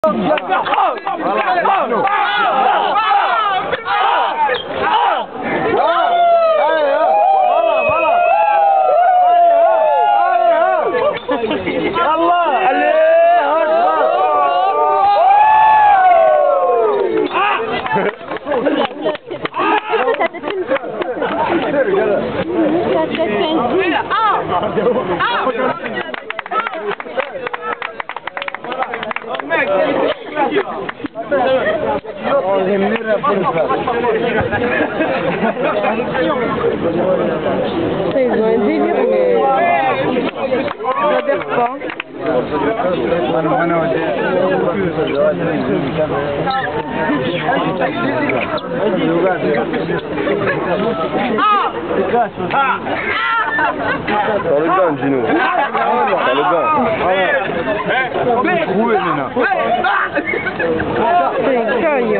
Ils ont un délire, mais j'adhère pas. Dans le bain, Gino. Dans le bain. Trouvé maintenant. C'est une caille.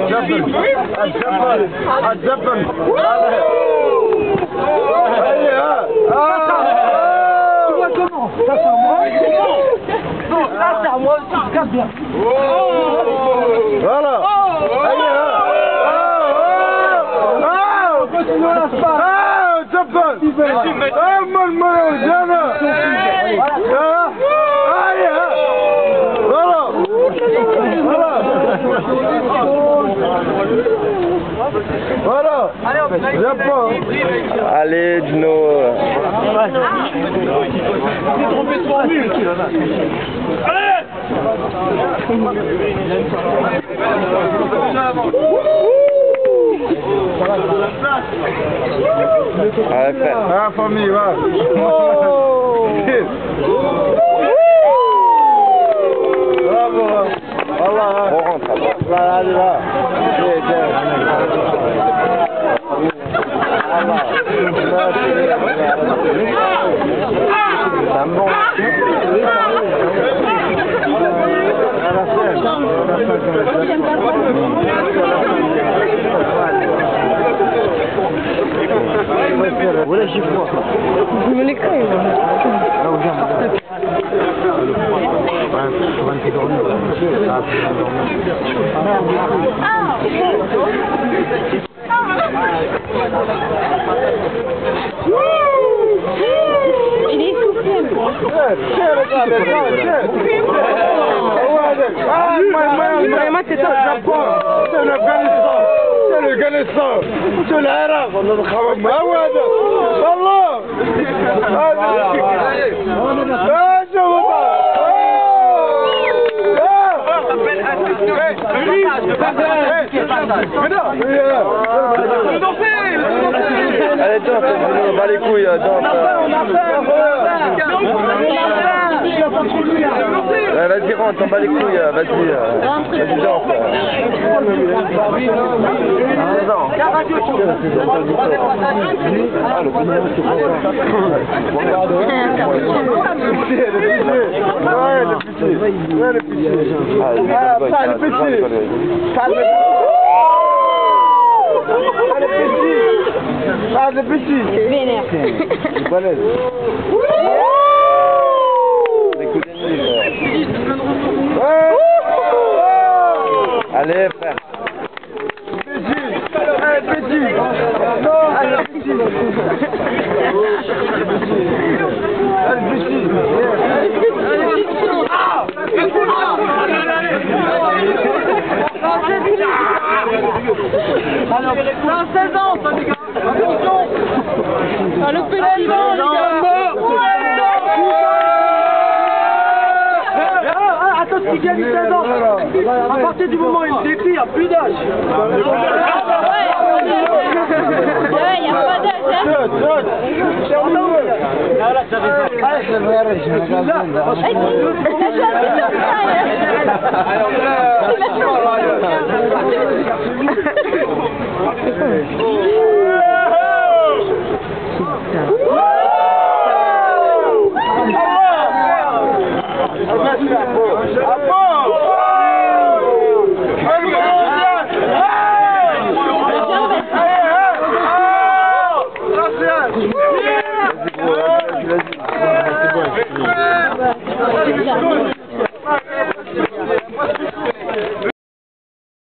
Tu vois comment? Ça c'est à moi. Non, ça c'est à moi aussi, je casse bien. Voilà. Voilà. Allez, Gino. T'es trompé de formule. Allez, frère. Ah, famille, va. Bravo. Voilà. On rentre. Voilà, allez, là. C'est un bon. Voilà, j'y vois. Je me l'écris, moi. Là où j'aime. Il est essoufflé. Vraiment, c'est ça. C'est l'Afghanistan. C'est l'Afghanistan. C'est l'Irak. Allez, danse, on bat les couilles, danse. Vas-y, rentre, on bat les couilles, vas-y, danse. Ah, le petit. Vénère. Allez, frère. Petit. Alors, 16 ans, ça, les gars. Attention. Ah, le petit, les gars. Attention, il gagne 16 ans. À partir du moment où il défie, il n'y a plus d'âge. Ouais, il n'y a pas d'âge. Allez,